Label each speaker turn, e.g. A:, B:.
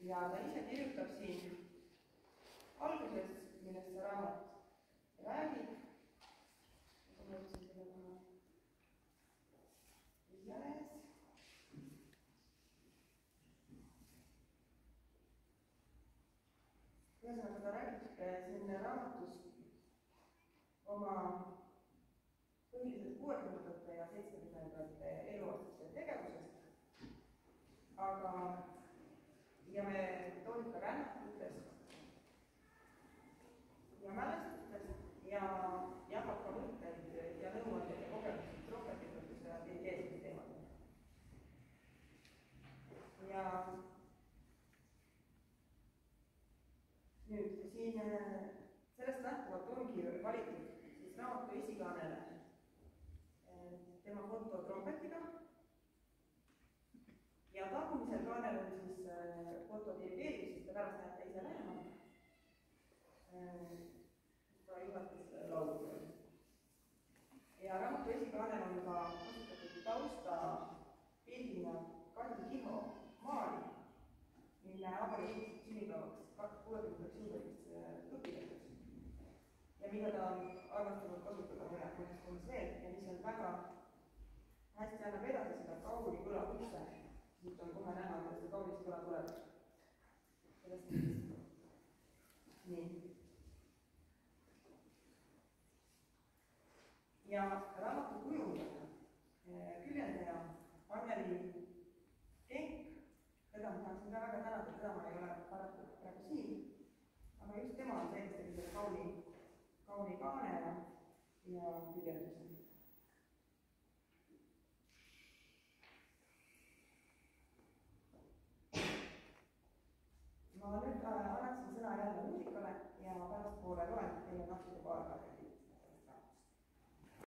A: ja ta ise kirjutab siin alguses, millest see raamat räägib. Ma mõtlesin selle taha iseenes. Ühesõnaga, ta räägib siin raamatus oma põhilisest 60ndate ja 70ndate eluaastate tegevusest. Aga ja metoodika rännakutest ja mälestustest ja jagab ka mõtteid ja nõuandeid ja kogemusi prohvetikutuse ja diegeetika teemadel. Ja nüüd siin sellest lähtuvalt ongi valitud siis raamatu esikaanele tema foto trompetiga ja tagumisel kaanel on siis foto dirigeerimisest ja pärast näete ise lähemalt. Ta juhatas laulu. Ja raamatu esikaanel on ka kasutatud tausta pildina Kandi Kiho maali, mille Avari ehitas sünnipäevaks 60. juubeliks õpilaseks ja mida ta on armastanud kasutada mõned mõnes veel ja mis on väga hästi annab edasi seda kauni kõla kutse. Siit on kohe näha, kuidas see kaunist kõla tuleb. Sellest mõttest. Nii. Ja raamatu kujundaja, küljendaja Anneli Genk, teda ma tahaksin ka väga tänada, teda ma ei ole paraku praegu siin, aga just tema on see, kes tegi selle kauni kaane ja küljenduse. Ma nüüd annaksin sõna jälle muusikale ja pärastpoole loen teile natuke paar aega.